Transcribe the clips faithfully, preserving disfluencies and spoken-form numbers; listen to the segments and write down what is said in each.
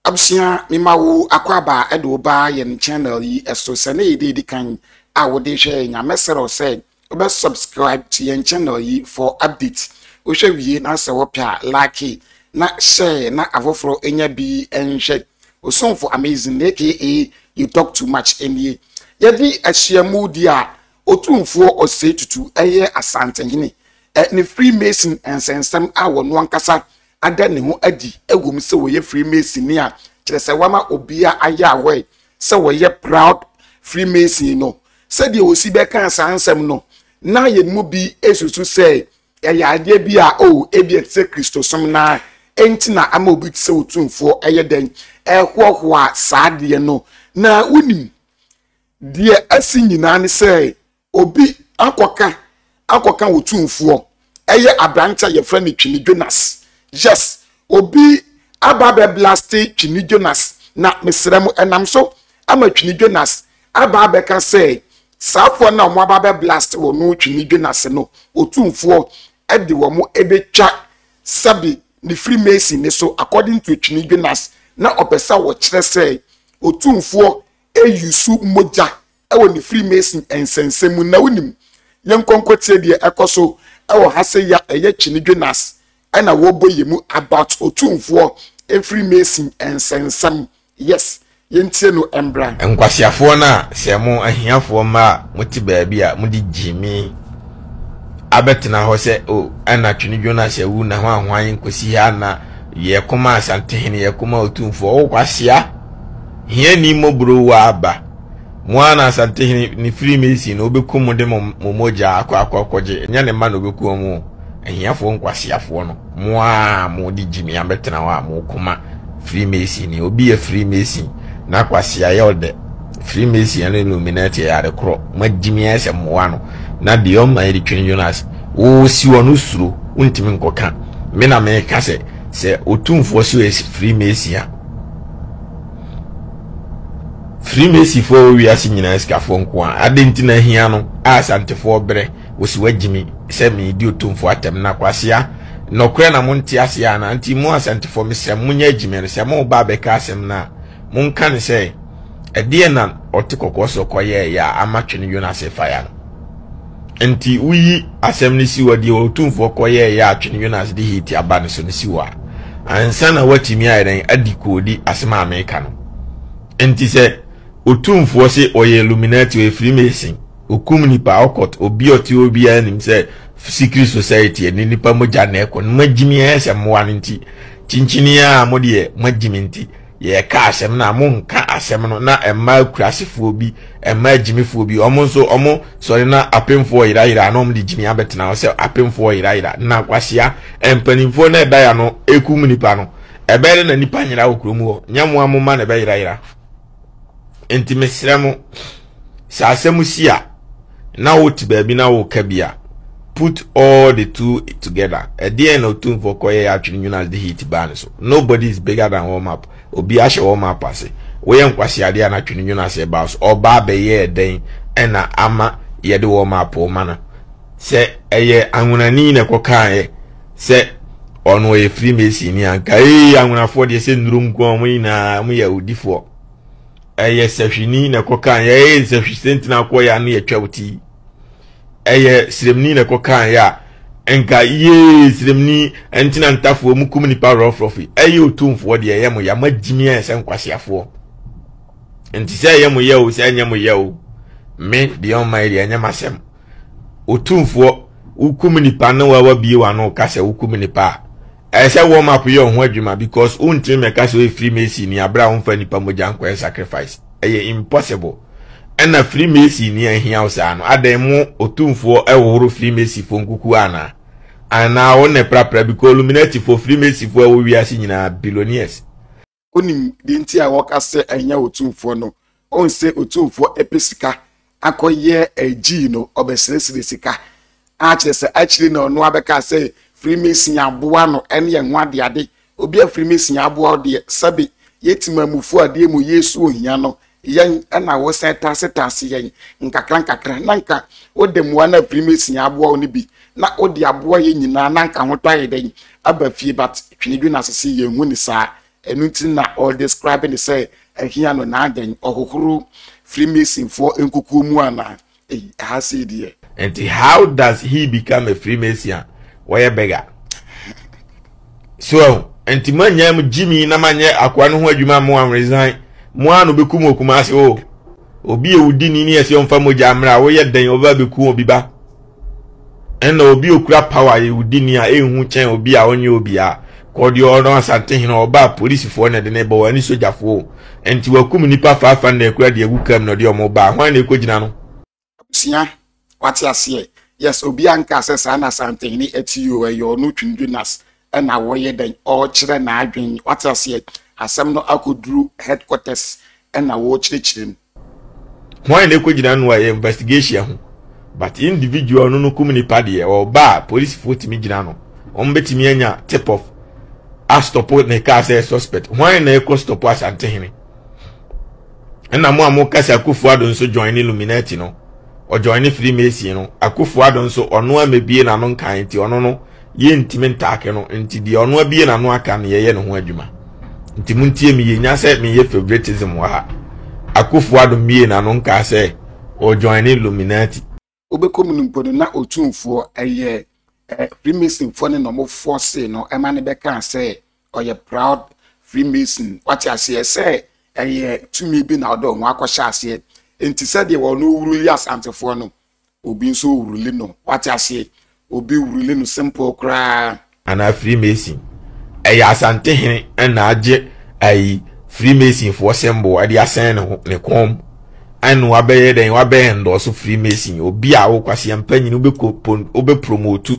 Absia mimawu akwaba edo ba yen channel yi eso se na yedi di kan a wo de hwe nya mesero say obe subscribe to yen channel yi for updates o hwe wie na se wo pia like na share na avofro enya bi enhwe o son for amazing aka you talk too much eni yedi ahyiamu di a otumfo ose tutu eye asantehene ni Freemason ensensem a wo no ankasa ada ne ho adi egum se wo ye Freemason ni a kire se wama obia aya awe se wo ye proud Freemason no se de osi be kan sansem no na ye mu bi esusu se ya ade bi a o ebi se Christosom na enti na ama obi se otumfo eye den ehwohwo a saade no na unim die asi nyina ne se obi akoka akoka otumfo eye abranta ye friend Twini Jonas. Yes, obi ababe blasti Twini Jonas na mesremu enam so ama Twini Jonas ababe ka say safo na mo ababe blast wo no Twini Jonas no otumfo e de wo mo ebetwa sabi ni Freemason ni so according to Twini Jonas na opesa wo kire say otumfo e yusu moja e wo ni Freemason ensensemu na wonim yenkonkotie de ekoso e wo hase ya eye Twini Jonas ana wo boyemu about otumfo e Freemason ensensem. Yes, yentie no embra enkwasiafo na se mo ahiafo ma moti baabi a mudi jimi abetena ho se o ana Twini Jonas ewu na ho ahwan nkosi ha na ye koma asantehene ye koma otumfo o kwasia hia ni mobro wa aba mo ana asantehene ni Freemason no obekum de momoja akwa akwa koje nya ne ma no obekum mo ahiafo nkwasiafo no mo a mo di jimi abetena wa mo koma Freemason ni obi e Freemason na kwasia ye ode Freemason and Illuminati ya rekro majimi ese mo no na de o ma edi Twini Jonas o si wonu suro untimi nkoka me na me ka se se otumfo si o Freemason ya Freemason fo wi asi nyina eskafo nko a adenti na hia no asantefo bere o si wagimi se me di otumfo atem na kwasia nokwe na monti asia na anti mu asantefo me se munya agime se mo ba be ka asem na mun kan se edie na otikoko so koye ya ama Twini Jonas fire no enti uyi asem ni si wodi otumfo koye ya Twini Jonas di hiti abane so ni si wa ansa na watimi ayren adikodi asema America no enti se otumfo se oye Illuminati we Freemason okum nipa okot obi oti obi anim se secret society ni nipa moja na ekon magimi ese moa nti chinchini ya modie magimi nti ye ka asem na mo nka asem no na emma kurasefo bi emma agimifo bi omo so omo so na apemfo ira ira no mdi jimi abetena se apemfo ira ira na kwasia empanimfo na eda ya no ekum nipa no ebere na nipa nyira okromu ho nyamo amoma na be ira ira enti mesremo sa asemu sia na woti ba bi na wo kabia put all the two together at the end of two for koye ya Twini Jonas the hit ban so nobody is bigger than warm up obi a she warm up ase we yankwasi ade na Twini Jonas e ba so oba be ye den ena ama ye de warm up o mana se eye anwunani ne kokan e se ono ye Freemason ni anka eh anwunafo de se nnurum ko mo ina mo ya udifo eye sehwini ne kokan ye sehwi sentina ko ya no ye twawti eye siremni ne kokan ya enka ye siremni entina ntafo mu kum nipa rough rough eye otumfo de ye mo ya magimi ese nkwasiafo enti se ye mo ye o se anya mo ye o me de on my de anya masem otumfo ukum nipa na wa wa bie wa no ka se ukum nipa e se wo map ye ho adwuma because unti me ka se Freemason ni abra ho fa nipa moja nkwa sacrifice eye impossible ena Freemason ni ahia usa no ademu otumfo e woro Freemason fo nkuku ana ana one prapra because Illuminati for Freemason fo wo wiase nyina billionaires onim de nti a woka se anya otumfo no on se otumfo epesika akoye agi no obesresire sika a kire se akiri no no abeka se Freemason aboa no ene ye ho ade ade obi a Freemason aboa de sabi yetimamufu ade mu Yesu ohia no yen ana wo seta seta se yen nkakra nkakra nanka odemwa na Freemason aboa oni bi na odi aboa ye nyina nanka ho twaye den aba fie but Twini Jonas se ye hu ni sa enuti na all describing say ehia no na adan ohokuru Freemason for enkuku mu ana eh ha say die. And how does he become a Freemason? Why beggar? So, and Timanyam Jimmy Namanya Aquano Juma Moan resign. Moan Obekum Kumasi o. Obi Udini as young Famo Jamra, where then over Bekum Biba. And Obi crap power Udinia, a Huchan Obia on you Obia. Called your honor Santin or bar police for the neighbor any soldier for. And to a Kuminipa five and the credit who come no dear mobile. Why they could know? Sia, what you say? Yes, Obianka says Anna Santin, it's you and your nutrient dinners. And I warrior then all children I drink. What I say? As some no I could do headquarters and I watch the children. Why they could know investigation? But individual no kumini party or bar police foot me girano. On betty me tip off. I stop with the car say suspect. Why they could stop us and tehini? And I'm more more case I could forward so join Illuminati no or join Freemason no. I could forward so or no may be an unknown kind or no no. Ye intimate takeno into the honor being an wakan ye no wajuma. Intimunti me nya set me ye favoritism wa. Akufuado me na nonka say or join Illuminati. Obekomunum podo na otumfo eye Freemason for no more force no e man be kan say or ye proud Freemason. What I say say eye to me be na do ho akosha ase. Enti say de wo no uruli asantefo no obi nso uruli no. What I say Obi really no simple cry. And a Freemason. A asante hene and aje a Freemason for symbol at the ascend ne com. And wabe then wabe and also Freemason. Obi a okwasi and penny ube coupon ube promote.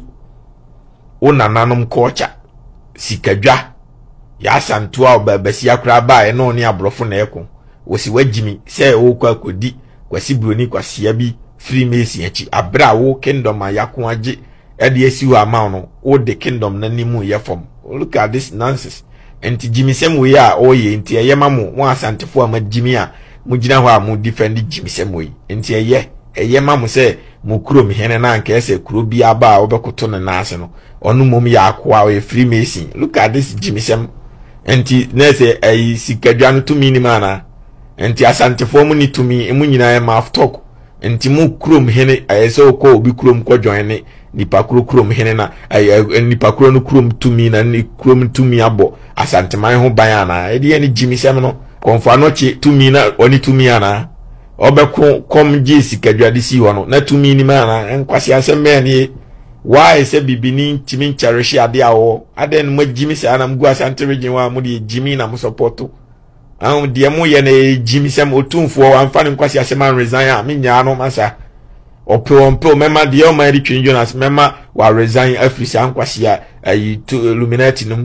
Ona nanum culture. Sikajwa. Yasantua bebesia craba and no near brofon echo. Was he Jimmy say okwa kodi kwasi bruni kwasi abi Freemason echi abra wo kingdom ayakuaje. Edi esi wa amount o the kingdom na nimu ye from. Look at this nonsense. Enti Jimmy sem we a oye enti eye mamu won asantefo ama Jimmy a mu gina ho a mu defend Jimmy sem we. Enti eye eye mamu se mu kuro mi hene na nka ese kuro bi aba a obekoto na nase no. Onu mom ya akwa we Freemason. Look at this Jimmy sem. Enti na se ayi sikadwa no to mi ni mana. Enti asantefo mu ni to mi emu nyina e ma talk. Enti mu kuro mi hene ayese okọ obi kuro m ko join ne nipa kuro kuro m hene na nipa kuro no kuro m tumi na ni kuro m tumi abo asanteman ho ban ana e de ni Jimmy sem no konfa no che tumi na oni tumi ana obeko kom ji sikadwade si ho no na tumi ni mana enkwase asem be ni why se bibini timi cherish ade awo aden mo Jimmy se ana mgu asante region wa mo de Jimmy na mo support am de mo ye na Jimmy sem otumfo amfa ne nkwase asem an resign a me nya no masa opo opo mema de o ma ri twin Jonas mema wa resign afisi ankwase a ayi to Illuminati num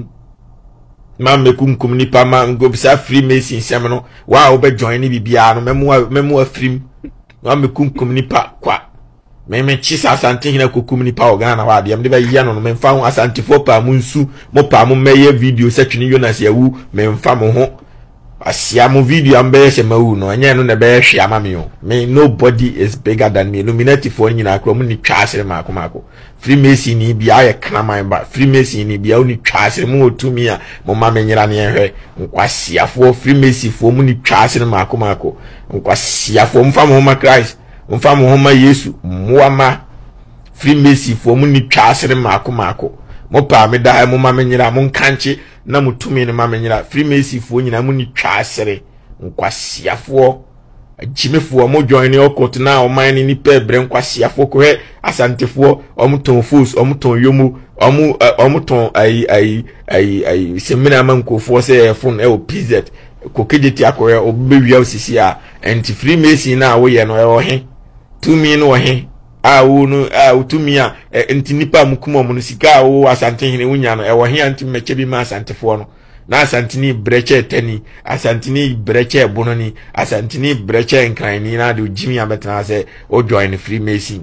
ma mekum kum ni pa ma ngo bisa Freemason sem no wa obe join ni bibia no memu memu afrim ma mekum kum ni pa kwa meme chisa asante hina kokum ni pa ogana wa de de ba yia no memfa ho asante fo pa mu nsu mo pa mo meye video se twin Jonas yawu memfa mo ho asia mo video ambe se mawu no anya no na be hwe ama me o me nobody is bigger than me. Illuminati for nyina akro mo ni twasere mako mako Freemason ni bia ye kraman ba Freemason ni bia oni twasere mo otumi a mo ma menyira ne hwe nkwasiafo Freemason fo mo ni twasere mako mako nkwasiafo mfa mo ma Christ mfa mo ma Yesu mo ama Freemason fo mo ni twasere mako mako mo pa me da mo ma menyira mo nkanche na mutumi ne ma menyira Freemason fo nyina mu ni twasere nkwasiafo Jimefo mo join ni okot na o man ni pebre nkwasiafo ko he asantefo omuton fools omuton yomu omu omuton ai ai ai ai semina mankofo se phone e o P Z ko kejeti akoye obewia osisi a anti Freemason na wo ye no e o he tumi no he a wo no a utumi a anti nipa mukuma mo no sika wo asante hene wunya no e wo he anti meche bi ma asantefo no na asantini breche teni asantini breche bononi asantini breche nkrani na do Jimmy abetana se o join Freemason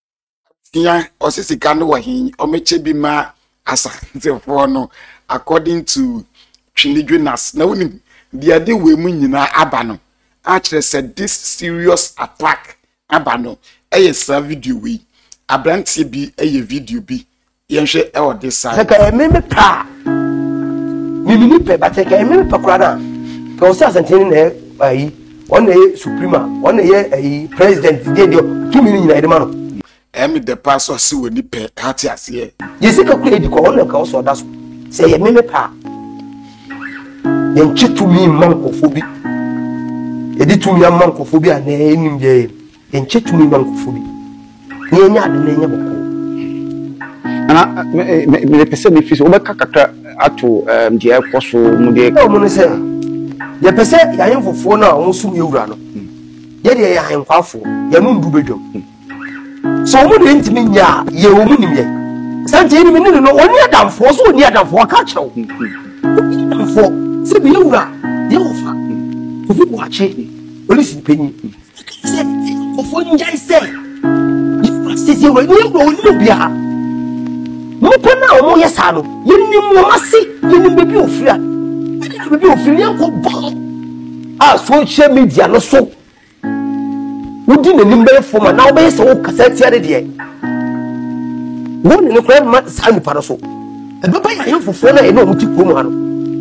ya osisika no wa hin o meche bi ma asantefo no according to twin Jonas na woni dia de we mu nyina aba no a kire said this serious attack aba no eye sa video we abrantie bi eye video bi yenhwe e o this side saka me me pa mimi ni pe bateka mimi pe kura na ka o se asanteni na ayi on na suprema on na ye president de de two minutes nyina de ma no em the pastor si woni pe hati ase ye se ka kura edi ko on na ka o so da so se ye mimi pa ye nchitu mi mankofo bi edi tu mi mankofo bi ana enim je ye nchitu mi mankofo bi ni nya de na nya boko ana me me pese me fisi obeka kakra ato je ekoso mu de o mu ne se ye pese ya yen fofo na o sum ye wura no ye de ya yen kwafo ye mu ndu bedwom so mu de ntimi nya ye wo mu nim ye sante ni me ni no oni adamfo so oni adamfo ka kyew adamfo se bi ye wura ye ofa ofi bo ache olisi penyi se ofo njai se ye sisi wo ni wo ni bia mo pena o mo yesa no ye ni mo mase ye ni bebi ofira ye bebi ofira ye ko ba a social media no so wodi na nimbe foma na obe yesa wo kasa tia de de woni ne kra ma sa ni para so e baba ya ye fofo na e na o muti ko mu ha no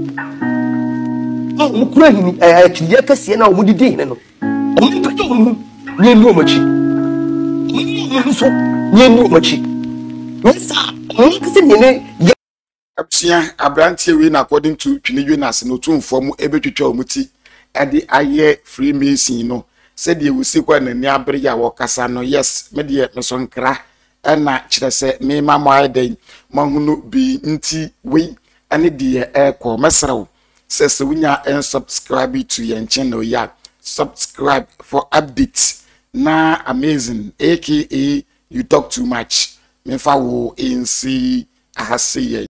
o mu kura hini eh kiye kase na o mu didi ne no o mu pe jo mu ni ni o machi ni so ni ni o machi wesa kasi nyene apsia abrantie we na according to twinidwe na se no tumfo mu ebetwetwa omuti ade aye free mason no said ye wusi kwa na ni abere ya wo kasa no yes me de me so nkra na kire se me mamo ayden mahunu bi nti we ane de e ko mesrawo se se wunya en subscribe to your channel ya subscribe for updates na amazing aka you talk too much me fa wo in see ahase